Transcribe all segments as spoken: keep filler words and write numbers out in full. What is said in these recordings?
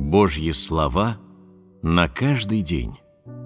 Божьи слова на каждый день.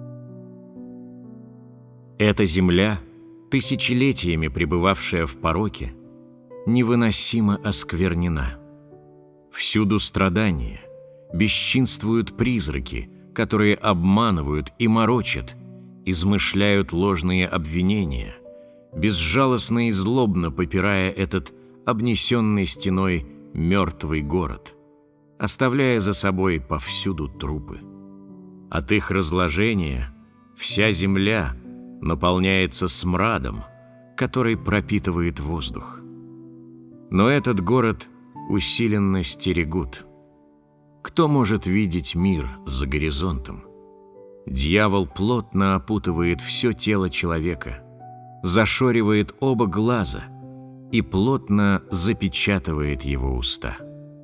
Эта земля, тысячелетиями пребывавшая в пороке, невыносимо осквернена. Всюду страдания, бесчинствуют призраки, которые обманывают и морочат, измышляют ложные обвинения, безжалостно и злобно попирая этот обнесенный стеной мертвый город, оставляя за собой повсюду трупы. От их разложения вся земля наполняется смрадом, который пропитывает воздух. Но этот город усиленно стерегут. Кто может видеть мир за горизонтом? Дьявол плотно опутывает все тело человека, зашоривает оба глаза и плотно запечатывает его уста.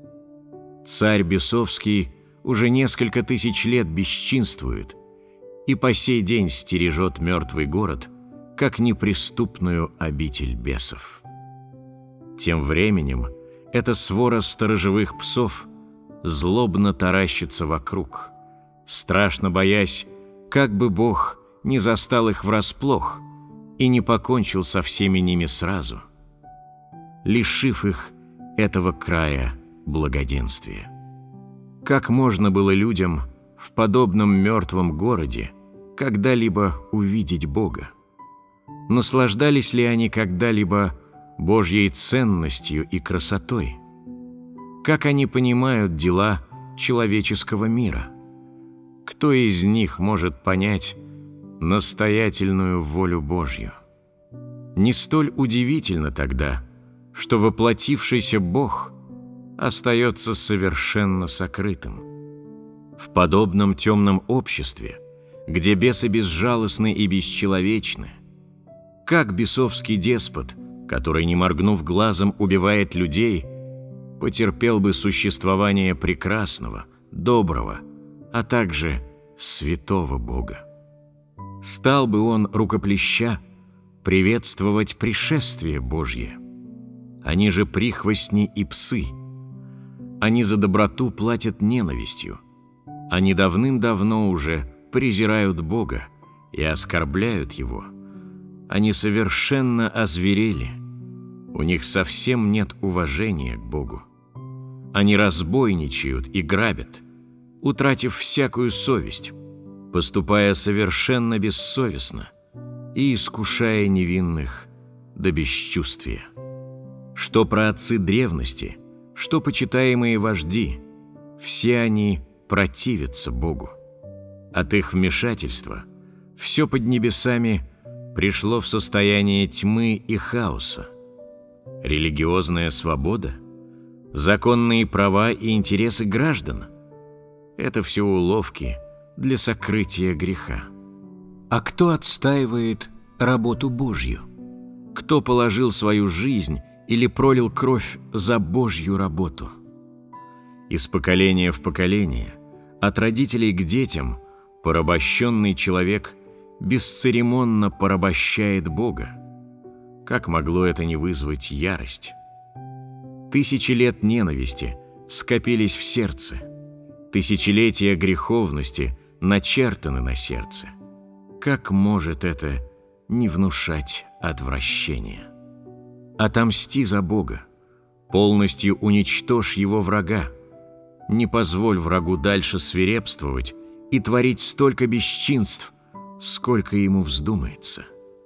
Царь бесовский уже несколько тысяч лет бесчинствует и по сей день стережет мертвый город, как неприступную обитель бесов. Тем временем эта свора сторожевых псов злобно таращится вокруг, страшно боясь, как бы Бог не застал их врасплох и не покончил со всеми ними сразу, лишив их этого края благоденствия. Как можно было людям в подобном мертвом городе когда-либо увидеть Бога? Наслаждались ли они когда-либо Божьей ценностью и красотой? Как они понимают дела человеческого мира? Кто из них может понять настоятельную волю Божью? Не столь удивительно тогда, что воплотившийся Бог остается совершенно сокрытым. В подобном темном обществе, где бесы безжалостны и бесчеловечны, как бесовский деспот, который, не моргнув глазом, убивает людей, потерпел бы существование прекрасного, доброго, а также святого Бога? Стал бы он, рукоплеща, приветствовать пришествие Божье? Они же прихвостни и псы. Они за доброту платят ненавистью. Они давным-давно уже презирают Бога и оскорбляют Его. Они совершенно озверели. У них совсем нет уважения к Богу. Они разбойничают и грабят, утратив всякую совесть, поступая совершенно бессовестно и искушая невинных до бесчувствия. Что праотцы древности, что почитаемые вожди, все они противятся Богу. От их вмешательства все под небесами пришло в состояние тьмы и хаоса. Религиозная свобода, законные права и интересы граждан – это все уловки для сокрытия греха. А кто отстаивает работу Божью? Кто положил свою жизнь или пролил кровь за Божью работу? Из поколения в поколение, от родителей к детям, порабощенный человек бесцеремонно порабощает Бога. Как могло это не вызвать ярость? Тысячи лет ненависти скопились в сердце, тысячелетия греховности начертаны на сердце. Как может это не внушать отвращения? Отомсти за Бога, полностью уничтожь его врага, не позволь врагу дальше свирепствовать и творить столько бесчинств, сколько ему вздумается.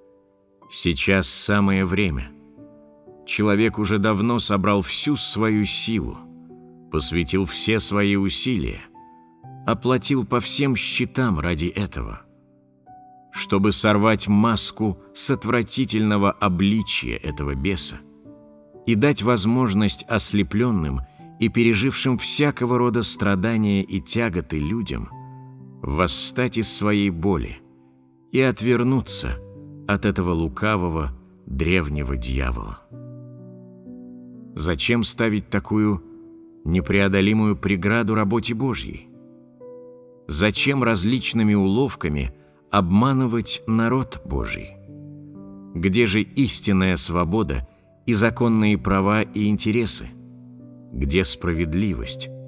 Сейчас самое время. Человек уже давно собрал всю свою силу, посвятил все свои усилия, оплатил по всем счетам ради этого, чтобы сорвать маску с отвратительного обличия этого беса и дать возможность ослепленным и пережившим всякого рода страдания и тяготы людям восстать из своей боли и отвернуться от этого лукавого древнего дьявола. Зачем ставить такую непреодолимую преграду работе Божьей? Зачем различными уловками обманывать народ Божий? Где же истинная свобода и законные права и интересы? Где справедливость?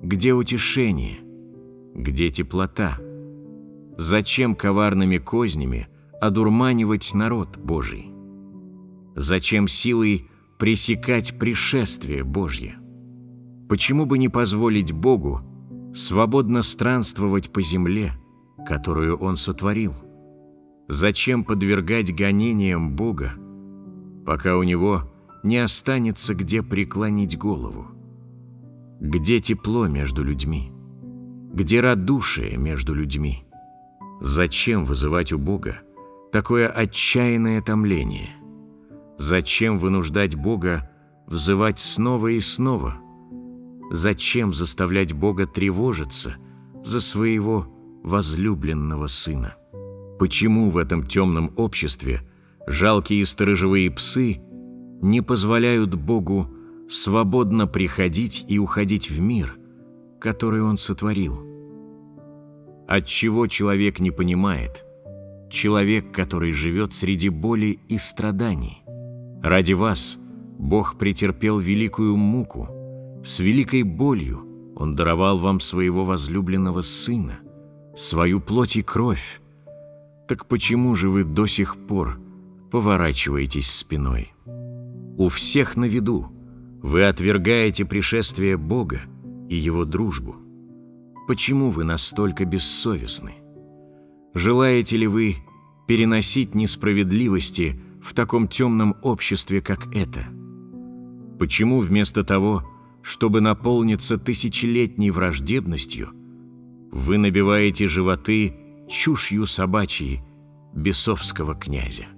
Где утешение? Где теплота? Зачем коварными кознями одурманивать народ Божий? Зачем силой пресекать пришествие Божье? Почему бы не позволить Богу свободно странствовать по земле, которую Он сотворил? Зачем подвергать гонениям Бога, пока у Него не останется где преклонить голову? Где тепло между людьми? Где радушие между людьми? Зачем вызывать у Бога такое отчаянное томление? Зачем вынуждать Бога взывать снова и снова? Зачем заставлять Бога тревожиться за своего возлюбленного Сына? Почему в этом темном обществе жалкие сторожевые псы не позволяют Богу свободно приходить и уходить в мир, который Он сотворил? Отчего человек не понимает? Человек, который живет среди боли и страданий. Ради вас Бог претерпел великую муку. С великой болью Он даровал вам своего возлюбленного Сына, свою плоть и кровь. Так почему же вы до сих пор поворачиваетесь спиной? У всех на виду вы отвергаете пришествие Бога и Его дружбу. Почему вы настолько бессовестны? Желаете ли вы переносить несправедливости в таком темном обществе, как это? Почему вместо того, чтобы наполниться тысячелетней враждебностью, вы набиваете животы чушью собачьей бесовского князя?